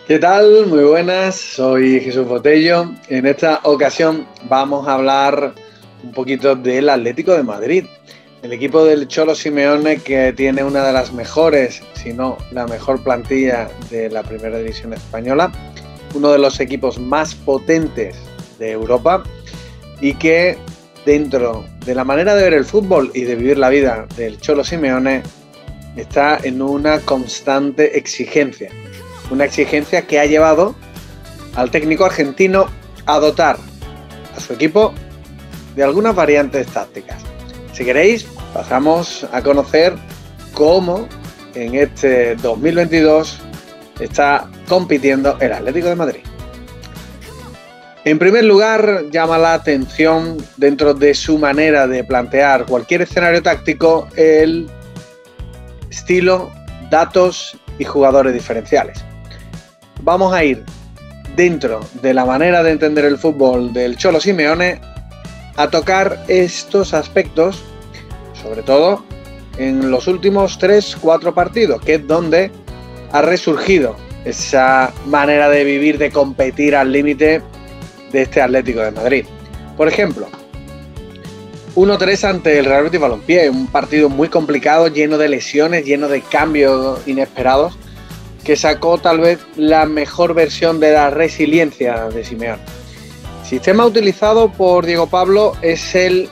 ¿Qué tal? Muy buenas, soy Jesús Botello. En esta ocasión vamos a hablar un poquito del Atlético de Madrid, el equipo del Cholo Simeone, que tiene una de las mejores, si no la mejor plantilla de la primera división española, uno de los equipos más potentes de Europa y que dentro de la manera de ver el fútbol y de vivir la vida del Cholo Simeone está en una constante exigencia. Una exigencia que ha llevado al técnico argentino a dotar a su equipo de algunas variantes tácticas. Si queréis, pasamos a conocer cómo en este 2022 está compitiendo el Atlético de Madrid. En primer lugar, llama la atención dentro de su manera de plantear cualquier escenario táctico el estilo, datos y jugadores diferenciales. Vamos a ir dentro de la manera de entender el fútbol del Cholo Simeone a tocar estos aspectos, sobre todo en los últimos 3-4 partidos, que es donde ha resurgido esa manera de vivir, de competir al límite de este Atlético de Madrid. Por ejemplo, 1-3 ante el Real Betis Balompié, un partido muy complicado, lleno de lesiones, lleno de cambios inesperados, que sacó tal vez la mejor versión de la resiliencia de Simeone. El sistema utilizado por Diego Pablo es el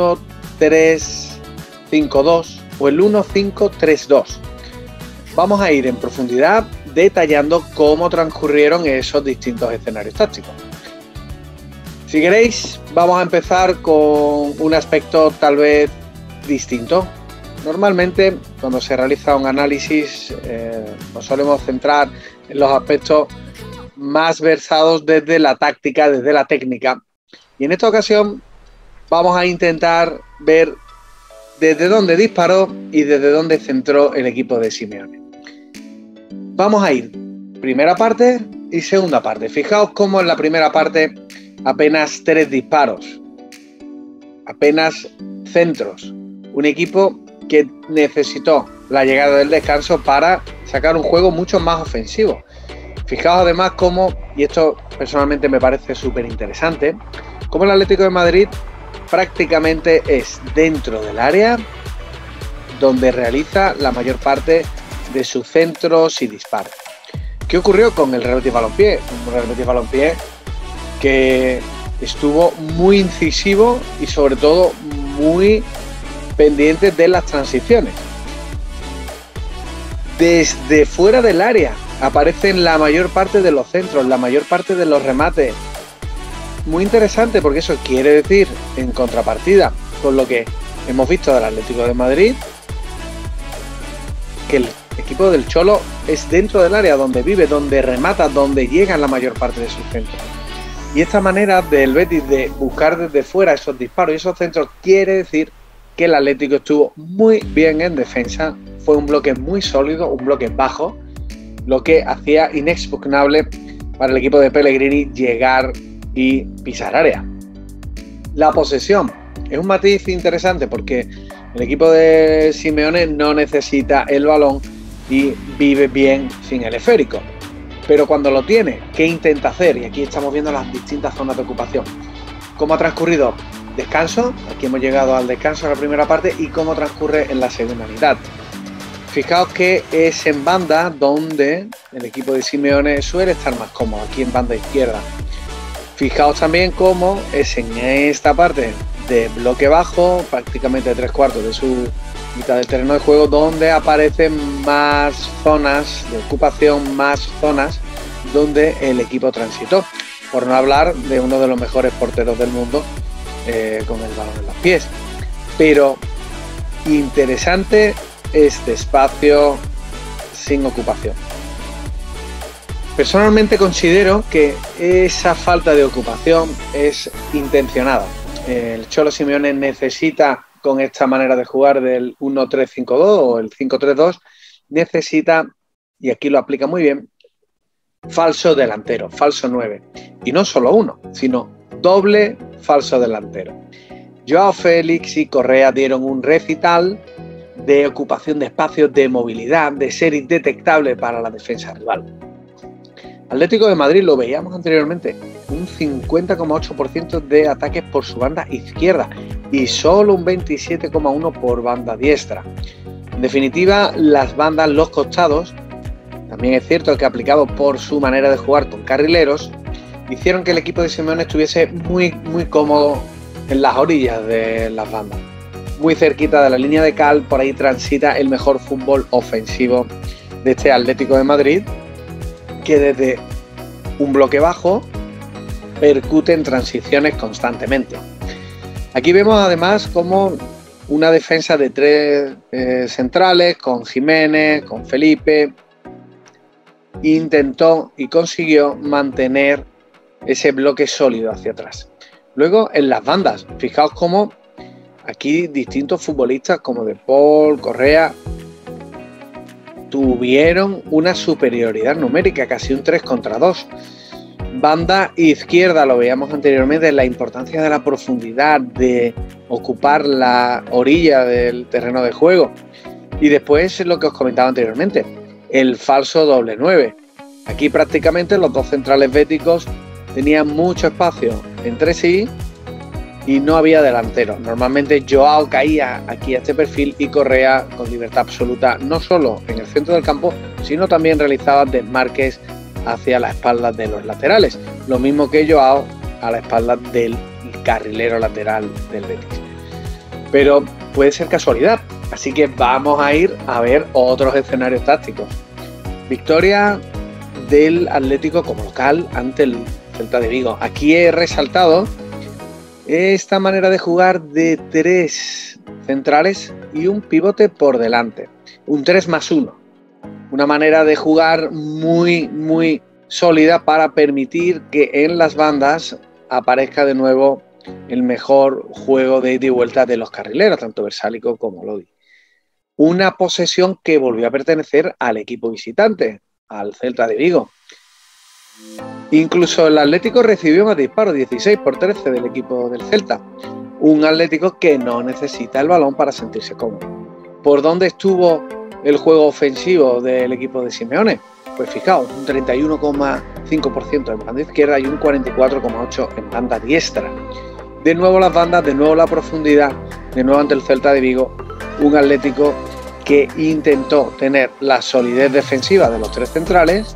1-3-5-2 o el 1-5-3-2. Vamos a ir en profundidad detallando cómo transcurrieron esos distintos escenarios tácticos. Si queréis, vamos a empezar con un aspecto tal vez distinto. Normalmente, cuando se realiza un análisis, nos solemos centrar en los aspectos más versados desde la táctica, desde la técnica. Y en esta ocasión vamos a intentar ver desde dónde disparó y desde dónde centró el equipo de Simeone. Vamos a ir primera parte y segunda parte. Fijaos cómo en la primera parte apenas 3 disparos, apenas centros. Un equipo que necesitó la llegada del descanso para sacar un juego mucho más ofensivo. Fijaos además cómo, y esto personalmente me parece súper interesante, cómo el Atlético de Madrid prácticamente es dentro del área donde realiza la mayor parte de sus centros y disparos. ¿Qué ocurrió con el Real Betis Balompié? Un Real Betis Balompié que estuvo muy incisivo y sobre todo muy pendiente de las transiciones. Desde fuera del área aparecen la mayor parte de los centros, la mayor parte de los remates. Muy interesante, porque eso quiere decir, en contrapartida con lo que hemos visto del Atlético de Madrid, que el equipo del Cholo es dentro del área donde vive, donde remata, donde llegan la mayor parte de sus centros. Y esta manera del Betis de buscar desde fuera esos disparos y esos centros quiere decir que el Atlético estuvo muy bien en defensa, fue un bloque muy sólido, un bloque bajo, lo que hacía inexpugnable para el equipo de Pellegrini llegar y pisar área. La posesión es un matiz interesante porque el equipo de Simeone no necesita el balón y vive bien sin el esférico. Pero cuando lo tiene, ¿qué intenta hacer? Y aquí estamos viendo las distintas zonas de ocupación. ¿Cómo ha transcurrido? Descanso, aquí hemos llegado al descanso de la primera parte y cómo transcurre en la segunda mitad. Fijaos que es en banda donde el equipo de Simeone suele estar más cómodo, aquí en banda izquierda. Fijaos también cómo es en esta parte de bloque bajo, prácticamente 3/4 de su mitad del terreno de juego, donde aparecen más zonas de ocupación, más zonas donde el equipo transitó. Por no hablar de uno de los mejores porteros del mundo, con el balón en los pies. Pero interesante este espacio sin ocupación. Personalmente considero que esa falta de ocupación es intencionada. El Cholo Simeone necesita, con esta manera de jugar del 1-3-5-2 o el 5-3-2, necesita, y aquí lo aplica muy bien, falso delantero, falso 9. Y no solo uno, sino doble falso delantero. Joao Félix y Correa dieron un recital de ocupación de espacios, de movilidad, de ser indetectable para la defensa rival. Atlético de Madrid, lo veíamos anteriormente, un 50,8% de ataques por su banda izquierda y solo un 27,1% por banda diestra. En definitiva, las bandas, los costados, también es cierto que aplicado por su manera de jugar con carrileros, hicieron que el equipo de Simeone estuviese muy cómodo en las orillas de las bandas. Muy cerquita de la línea de cal, por ahí transita el mejor fútbol ofensivo de este Atlético de Madrid, que desde un bloque bajo percute en transiciones constantemente. Aquí vemos además como una defensa de tres centrales, con Jiménez, con Felipe, intentó y consiguió mantener ese bloque sólido hacia atrás. Luego en las bandas, fijaos cómo aquí distintos futbolistas como De Paul, Correa, tuvieron una superioridad numérica, casi un 3 contra 2. Banda izquierda, lo veíamos anteriormente, la importancia de la profundidad, de ocupar la orilla del terreno de juego. Y después lo que os comentaba anteriormente, el falso doble 9. Aquí prácticamente los dos centrales béticos tenían mucho espacio entre sí y no había delantero. Normalmente Joao caía aquí a este perfil y Correa con libertad absoluta, no solo en el centro del campo, sino también realizaba desmarques hacia la espalda de los laterales. Lo mismo que Joao a la espalda del carrilero lateral del Betis. Pero puede ser casualidad, así que vamos a ir a ver otros escenarios tácticos. Victoria del Atlético como local ante el Celta de Vigo. Aquí he resaltado esta manera de jugar de tres centrales y un pivote por delante, un 3+1, una manera de jugar muy sólida para permitir que en las bandas aparezca de nuevo el mejor juego de ida y vuelta de los carrileros, tanto Versálico como Lodi. Una posesión que volvió a pertenecer al equipo visitante, al Celta de Vigo. Incluso el Atlético recibió más disparos, 16-13 del equipo del Celta. Un Atlético que no necesita el balón para sentirse cómodo. ¿Por dónde estuvo el juego ofensivo del equipo de Simeone? Pues fijaos, un 31,5% en banda izquierda y un 44,8% en banda diestra. De nuevo las bandas, de nuevo la profundidad, de nuevo ante el Celta de Vigo, un Atlético que intentó tener la solidez defensiva de los tres centrales,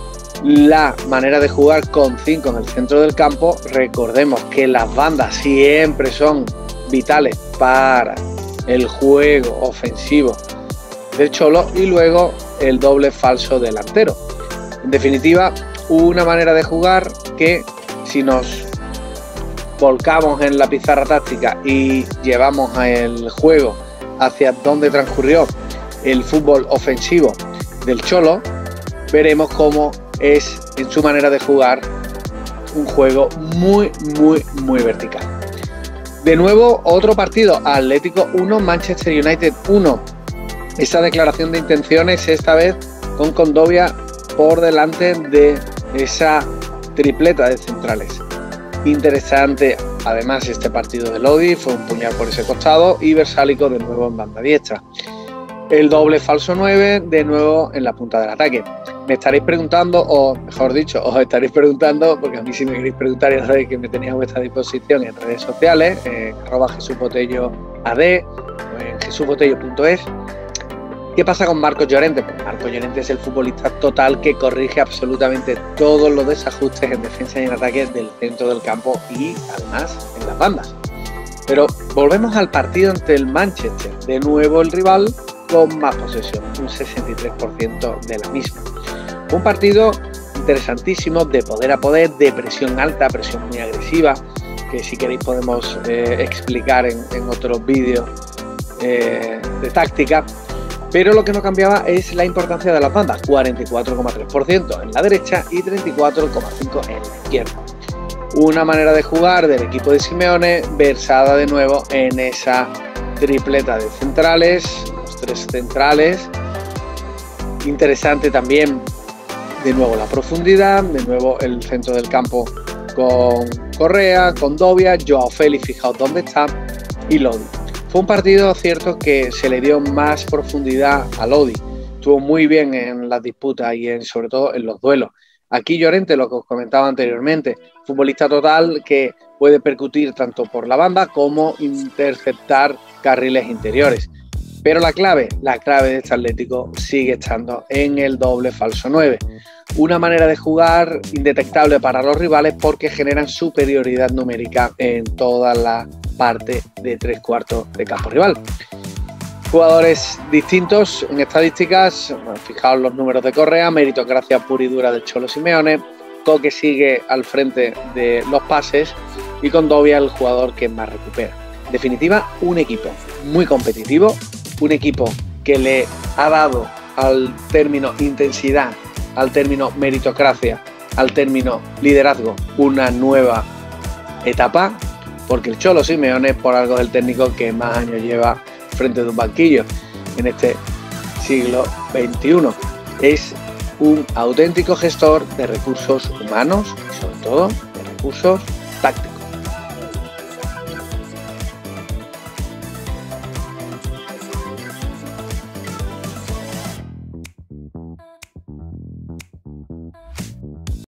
la manera de jugar con 5 en el centro del campo. Recordemos que las bandas siempre son vitales para el juego ofensivo del Cholo, y luego el doble falso delantero. En definitiva, una manera de jugar que, si nos volcamos en la pizarra táctica y llevamos el juego hacia donde transcurrió el fútbol ofensivo del Cholo, veremos cómo es en su manera de jugar un juego muy vertical. De nuevo, otro partido, Atlético 1, Manchester United 1. Esta declaración de intenciones, esta vez con Condovia por delante de esa tripleta de centrales. Interesante, además, este partido de Lodi, fue un puñal por ese costado, y Versálico de nuevo en banda diestra. El doble falso 9 de nuevo en la punta del ataque. Me estaréis preguntando, o mejor dicho, os estaréis preguntando, porque a mí si me queréis preguntar ya sabéis que me tenéis a vuestra disposición en redes sociales, @JesúsBotelloAD, en jesusbotello.es. ¿Qué pasa con Marcos Llorente? Pues Marcos Llorente es el futbolista total que corrige absolutamente todos los desajustes en defensa y en ataque del centro del campo y además en las bandas. Pero volvemos al partido ante el Manchester. De nuevo el rival con más posesión, un 63% de la misma. Un partido interesantísimo, de poder a poder, de presión alta, presión muy agresiva, que si queréis podemos explicar en otros vídeos de táctica. Pero lo que no cambiaba es la importancia de las bandas, 44,3% en la derecha y 34,5% en la izquierda. Una manera de jugar del equipo de Simeone versada de nuevo en esa tripleta de centrales, los tres centrales. Interesante también, de nuevo la profundidad, de nuevo el centro del campo con Correa, con Condovia, Joao Félix, fijaos dónde está, y Lodi. Fue un partido, cierto, que se le dio más profundidad a Lodi. Estuvo muy bien en las disputas y sobre todo en los duelos. Aquí Llorente, lo que os comentaba anteriormente, futbolista total que puede percutir tanto por la banda como interceptar carriles interiores. Pero la clave de este Atlético sigue estando en el doble falso 9. Una manera de jugar indetectable para los rivales porque generan superioridad numérica en toda la parte de 3/4 de campo rival. Jugadores distintos en estadísticas, fijaos los números de Correa, meritocracia pura y dura del Cholo Simeone, Coque sigue al frente de los pases y Condovia el jugador que más recupera. En definitiva, un equipo muy competitivo, un equipo que le ha dado al término intensidad, al término meritocracia, al término liderazgo, una nueva etapa, porque el Cholo Simeone por algo es el técnico que más años lleva frente de un banquillo en este siglo XXI. Es un auténtico gestor de recursos humanos y sobre todo de recursos tácticos.